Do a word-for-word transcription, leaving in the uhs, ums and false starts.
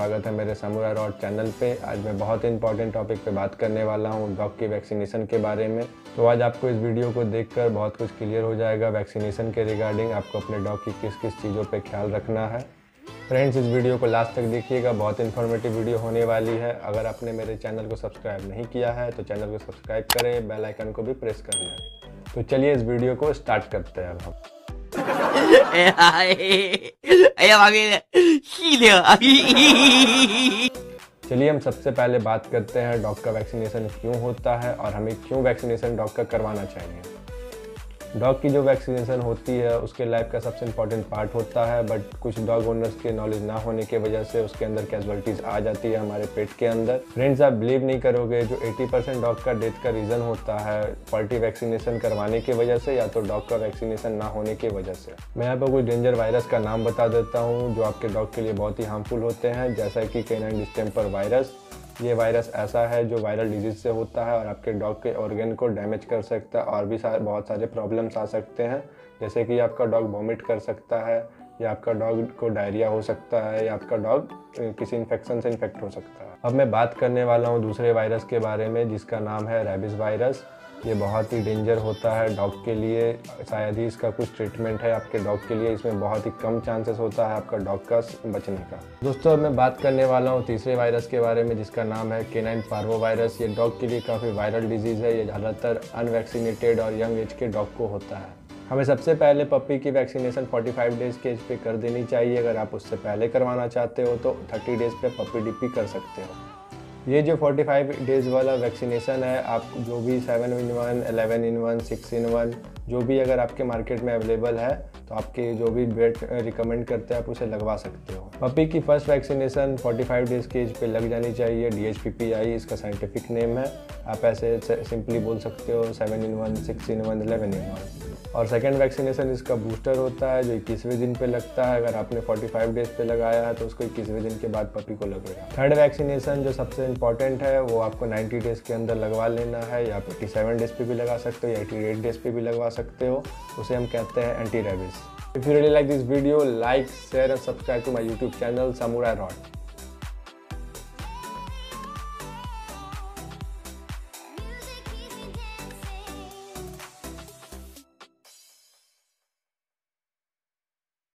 स्वागत है मेरे समुराई रॉड चैनल पे। आज मैं बहुत इंपॉर्टेंट टॉपिक पे बात करने वाला हूँ, डॉग की वैक्सीनेशन के बारे में। तो आज आपको इस वीडियो को देखकर बहुत कुछ क्लियर हो जाएगा वैक्सीनेशन के रिगार्डिंग, आपको अपने डॉग की किस किस चीज़ों पे ख्याल रखना है। फ्रेंड्स, इस वीडियो को लास्ट तक देखिएगा, बहुत इन्फॉर्मेटिव वीडियो होने वाली है। अगर आपने मेरे चैनल को सब्सक्राइब नहीं किया है तो चैनल को सब्सक्राइब करें, बेल आइकन को भी प्रेस कर लें। तो चलिए इस वीडियो को स्टार्ट करते हैं अब हम। चलिए हम सबसे पहले बात करते हैं डॉग का वैक्सीनेशन क्यों होता है और हमें क्यों वैक्सीनेशन डॉग का करवाना चाहिए। डॉग की जो वैक्सीनेशन होती है उसके लाइफ का सबसे इम्पॉर्टेंट पार्ट होता है, बट कुछ डॉग ओनर्स के नॉलेज ना होने की वजह से उसके अंदर कैजुअलिटीज आ जाती है हमारे पेट के अंदर। फ्रेंड्स, आप बिलीव नहीं करोगे, जो अस्सी परसेंट डॉग का डेथ का रीज़न होता है पॉल्ट्री वैक्सीनेशन करवाने की वजह से या तो डॉग का वैक्सीनेशन ना होने की वजह से। मैं यहाँ पर कुछ डेंजर वायरस का नाम बता देता हूँ जो आपके डॉग के लिए बहुत ही हार्मफुल होते हैं, जैसा कि कैनाइन डिस्टेम्पर वायरस। ये वायरस ऐसा है जो वायरल डिजीज से होता है और आपके डॉग के ऑर्गन को डैमेज कर सकता है और भी सारे बहुत सारे प्रॉब्लम्स आ सकते हैं, जैसे कि आपका डॉग वॉमिट कर सकता है या आपका डॉग को डायरिया हो सकता है या आपका डॉग किसी इन्फेक्शन से इन्फेक्ट हो सकता है। अब मैं बात करने वाला हूँ दूसरे वायरस के बारे में जिसका नाम है रेबीज वायरस। ये बहुत ही डेंजर होता है डॉग के लिए, शायद ही इसका कुछ ट्रीटमेंट है आपके डॉग के लिए। इसमें बहुत ही कम चांसेस होता है आपका डॉग का बचने का। दोस्तों, अब मैं बात करने वाला हूँ तीसरे वायरस के बारे में जिसका नाम है कैनाइन पार्वो वायरस। ये डॉग के लिए काफ़ी वायरल डिजीज़ है। ये ज़्यादातर अनवैक्सीनेटेड और यंग एज के डॉग को होता है। हमें सबसे पहले पपी की वैक्सीनेशन पैंतालीस डेज़ के एज पे कर देनी चाहिए। अगर आप उससे पहले करवाना चाहते हो तो तीस डेज़ पे पपी डीपी कर सकते हो। ये जो पैंतालीस डेज़ वाला वैक्सीनेशन है, आप जो भी seven in one, eleven in one, six in one जो भी अगर आपके मार्केट में अवेलेबल है तो आपके जो भी वेट रिकमेंड करते हैं आप उसे लगवा सकते हो। पपी की फर्स्ट वैक्सीनेशन पैंतालीस डेज़ के एज पे लग जानी चाहिए। D H P P I इसका साइंटिफिक नेम है। आप ऐसे सिंपली बोल सकते हो seven in one, six in one, eleven in one. और सेकेंड वैक्सीनेशन इसका बूस्टर होता है जो इक्कीसवें दिन पे लगता है। अगर आपने पैंतालीस डेज़ पे लगाया है तो उसको इक्कीसवें दिन के बाद पपी को लगेगा। थर्ड वैक्सीनेशन जो सबसे इंपॉर्टेंट है वो आपको नब्बे डेज़ के अंदर लगवा लेना है, या आप सत्तासी डेज़ पे भी लगा सकते हो या अठासी डेज़ पे भी लगवा सकते हो। उसे हम कहते हैं anti rabies. If you really like this video, like, share and subscribe to my YouTube channel Samurai rod.